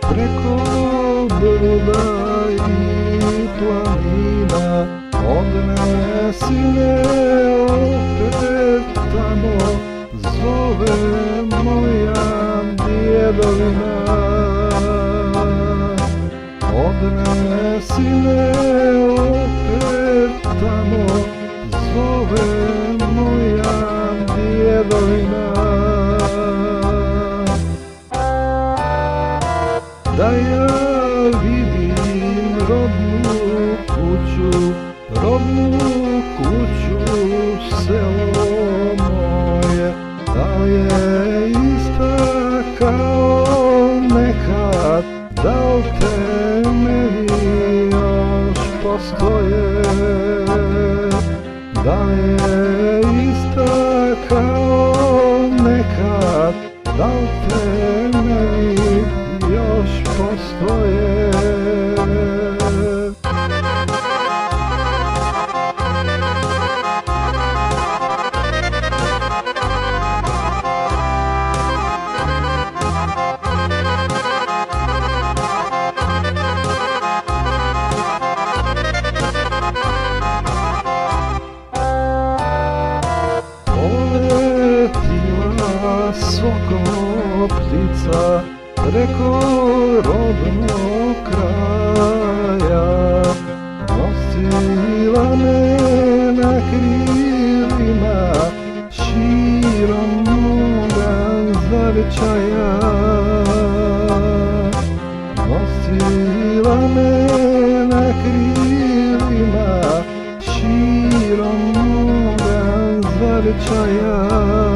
preko brda i planina, odnesi me opet tamo, zove moja djedovina. Odnesi me opet tamo, zove moja djedovina. Da ja vidim rodnu kuću, selo moje, da li je ista kao nekad, da li temelji još postoje, da li je ista kao nekad, da li temelji još postoje. Poletila soko ptica preko rodnog kraja, nosila me na krilima širom moga zavičaja. Nosila me na krilima širom moga zavičaja.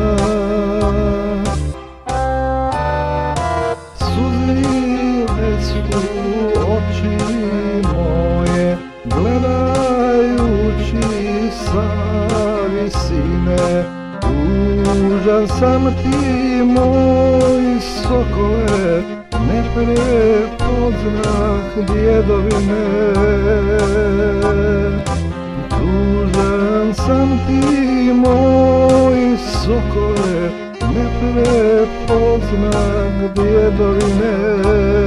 Suzile su oči moje, gledajući sa visine. Tužan sam ti, moj sokole, ne prepoznah djedovine. Tužan sam ti, moj sokole, ne prepoznah djedovine.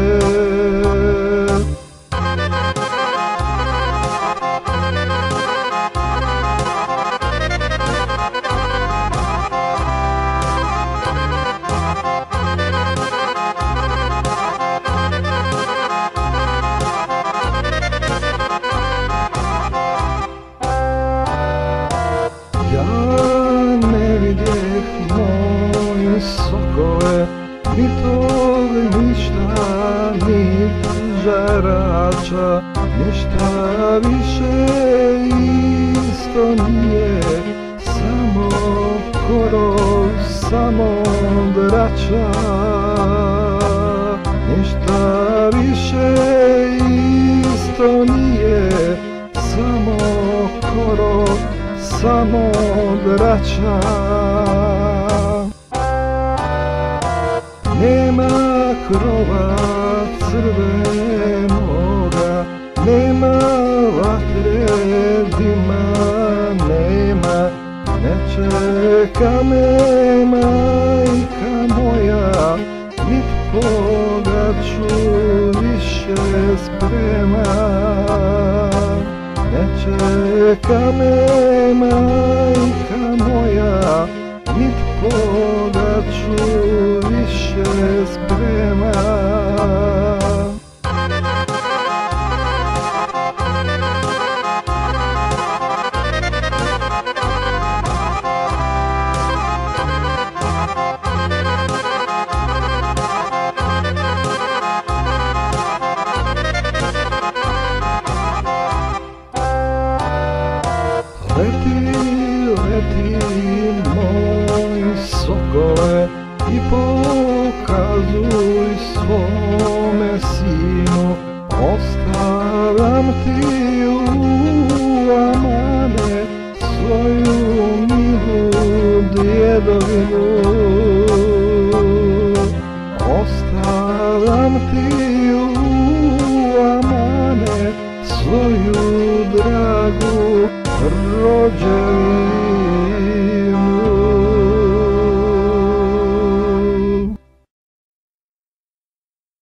Ja ne vidjeh, moj sokole, ni tog ništa, ni žarača, ništa više isto nije, samo korov, samo drača. Ništa više isto nije, samo korov, samo drača. Nema krova crvenoga, nema vatre dima, nema, ne čeka me majka moja, nit pogaču više sprema. Ne čeka me majka moja, nit pogaču više sprema. Leti moj sokole i pokazuj svome sinu, ostavljam ti u amane svoju milu djedovinu. Ostavljam ti u amane svoju dragu rođenu.